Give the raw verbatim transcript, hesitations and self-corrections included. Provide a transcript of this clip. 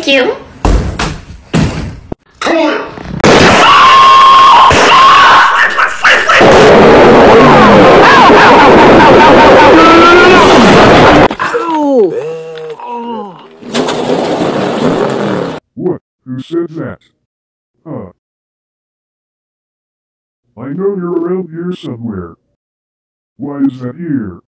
Thank you. What? Who said that? Huh. I know you're around here somewhere. Why is that here?